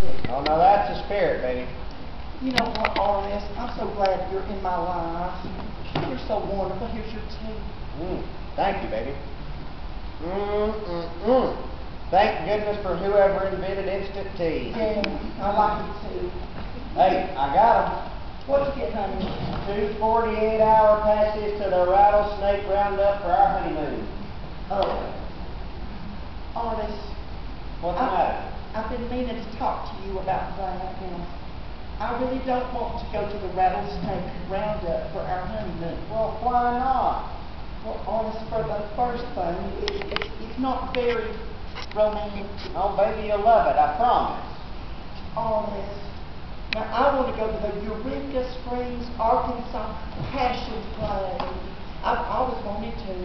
sick. Oh, no, that's the spirit, baby. You know what, Ernest? I'm so glad you're in my life. You're so wonderful. Here's your tea. Thank you, baby. Thank goodness for whoever invented instant tea. Yeah, I like it too. Hey, I got What'd you get, honey? 'em. 2 48-hour passes to the rattlesnake roundup for our honeymoon. Oh. Ernest. What's the matter? I've been meaning to talk to you about that, and I really don't want to go to the rattlesnake roundup for our honeymoon. Well, why not? Well, Ernest, for the first thing, it's not very romantic. Oh, baby, you'll love it, I promise. Ernest. Now, I want to go to the Eureka Springs, Arkansas Passion Play. I've always wanted to.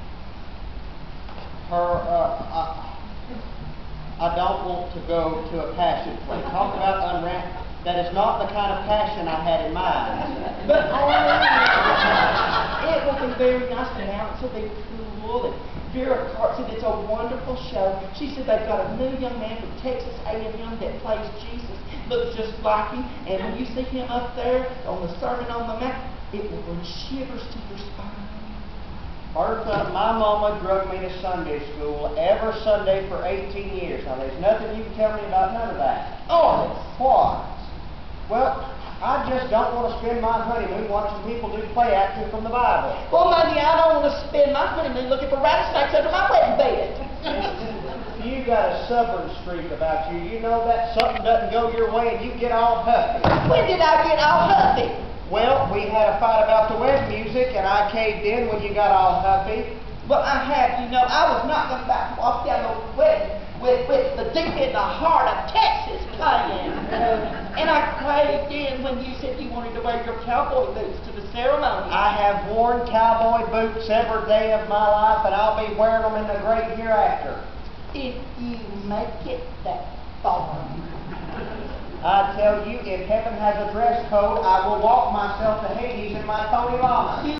I don't want to go to a passion play. Talk about unranked. That is not the kind of passion I had in mind. But it will be very nice. The mountains will be cool. And Vera Cart said it's a wonderful show. She said they've got a new young man from Texas A&M that plays Jesus. Looks just like him. And when you see him up there on the Sermon on the Mount, it will bring shivers to your spine. Bertha, my mama drug me to Sunday school every Sunday for 18 years. Now, there's nothing you can tell me about none of that. Oh, What? Well, I just don't want to spend my honeymoon watching people do play acting from the Bible. well, maybe I don't want to spend my honeymoon looking for rattlesnakes under my wedding bed. You got a stubborn streak about you. You know that something doesn't go your way and you get all huffy. When did I get all huffy? Well, we had a fight about the wedding music and I caved in when you got all huffy. Well, I have, you know, I was not going to walk down the wedding with the deep in the heart of Texas playing. And I caved in when you said you wanted to wear your cowboy boots to the ceremony. I have worn cowboy boots every day of my life and I'll be wearing them in the great hereafter. If you make it that far. I tell you, if heaven has a dress code, I will walk myself to Hades in my Tony Llama.